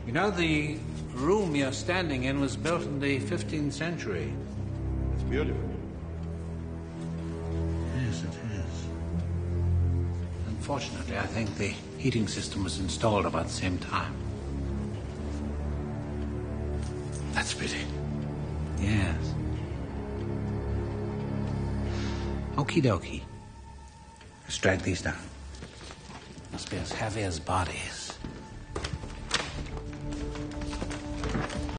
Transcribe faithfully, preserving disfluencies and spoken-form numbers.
You know, the room you're standing in was built in the fifteenth century. It's beautiful. Yes, it is. Unfortunately, I think the heating system was installed about the same time. That's pretty. Yes. Okie dokie. Let's drag these down. Must be as heavy as bodies.